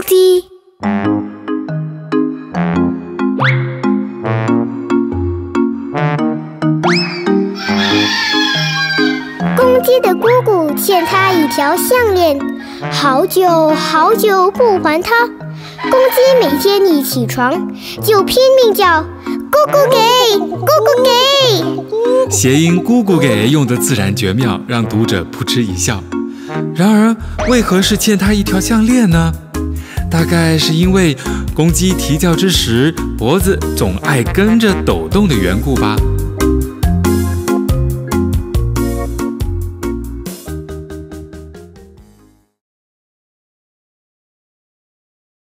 鸡。公鸡的姑姑欠它一条项链，好久好久不还它。公鸡每天一起床就拼命叫姑姑给，姑姑给。 谐音姑姑给用得自然绝妙，让读者扑哧一笑。然而，为何是欠它一条项链呢？大概是因为公鸡啼叫之时，脖子总爱跟着抖动的缘故吧。